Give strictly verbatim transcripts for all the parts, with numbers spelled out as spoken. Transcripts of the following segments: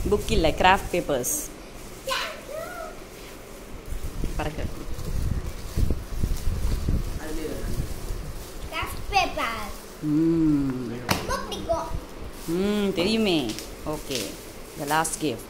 Book இல்லை, craft papers. பறக்க ம் ம் தெரியுமே. Okay, the last gift.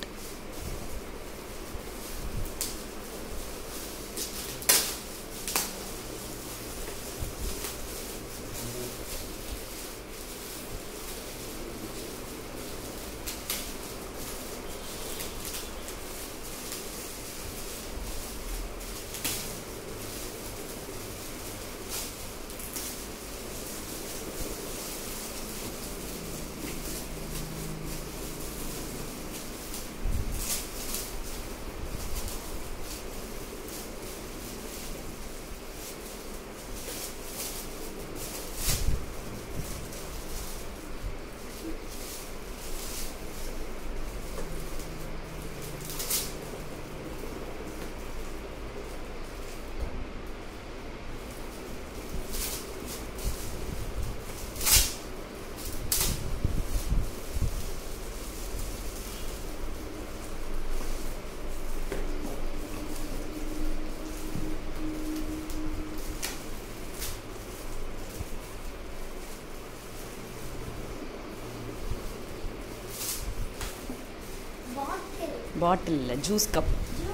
Bottle இல்லை, juice cup.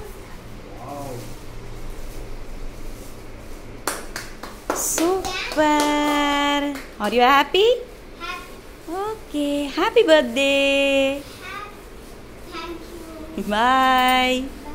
Super. Are you happy? Okay, happy birthday. Bye.